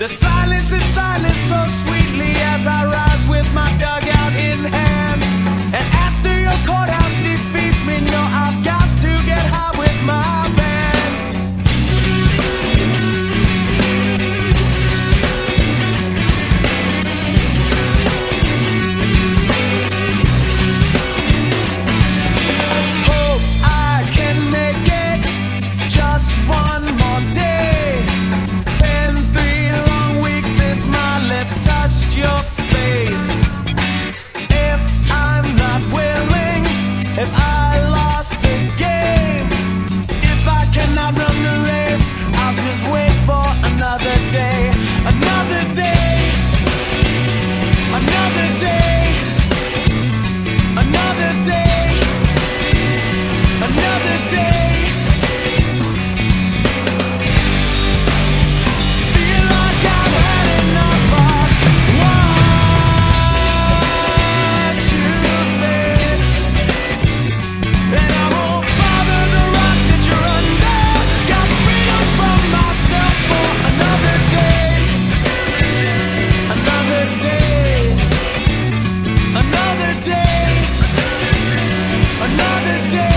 The silence is silent so sweetly as I rise with my dugout in hand. And after your courthouse defeats me, no, I've got to get high with my band. Hope I can make it just one more day. Been 3 long weeks since my lips touched your face. If I'm not willing, if I lost the game, if I cannot run the race, I'll just wait for another day. Another day, another day, another day, another day. Feel like I've had enough of what you said, and I won't bother the rock that you're under. Got freedom from myself for another day, another day, another day, another day.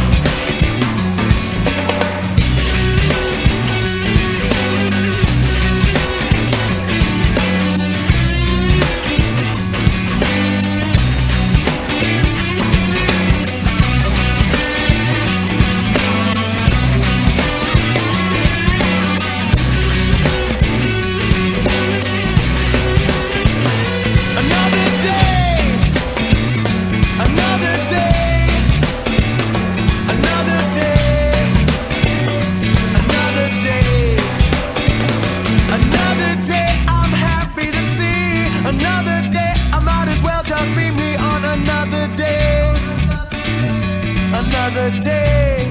Another day, another day, another day, another day, another day. I'm happy to see another day. I might as well just be me on another day, another day.